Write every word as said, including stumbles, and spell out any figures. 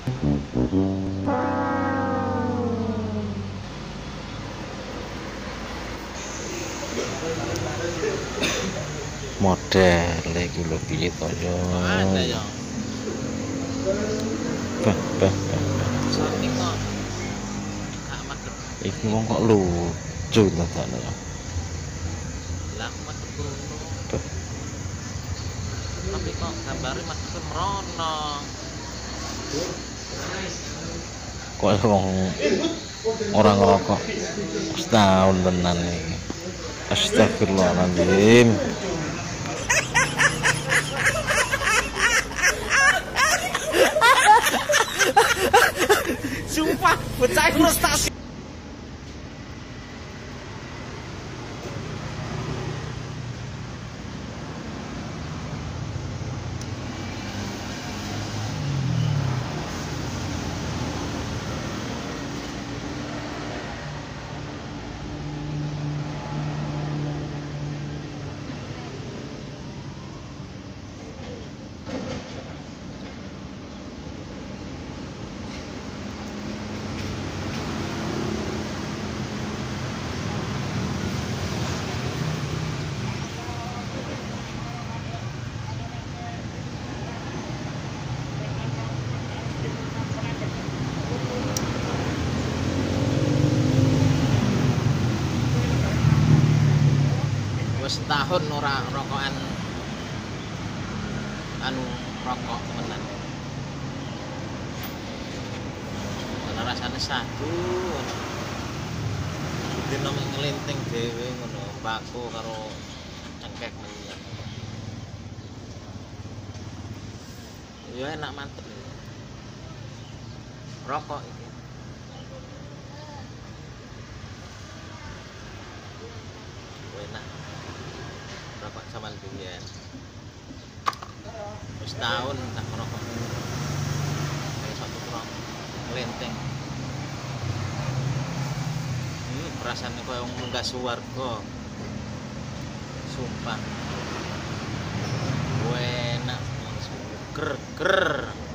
Model iki lho piye to yo. Ada ya. Bah, bah, bah. Sony kok gak madep. Iki wong kok lucu to takne ya. Lah aku madep ngono. Bah. Tapi kok gambare madep merono. Kok wong orang ngerokok setahun tenan iki. Astagfirullahaladzim. Sumpah, bocah frustasi. Setahun ora rokokan anu rokok temenan. Ana rasane sadu. Dino ngelinting dhewe ngono, paku karo cengkek menyan. Ya enak mantep. Rokok iki. Enak. Rokok zaman biyen. Wis tahun tak merokok. Kayak satu kerong ngelenteng. Ini perasaannya kayak wong munggah swarga. Sumpah. Enak, ger ger.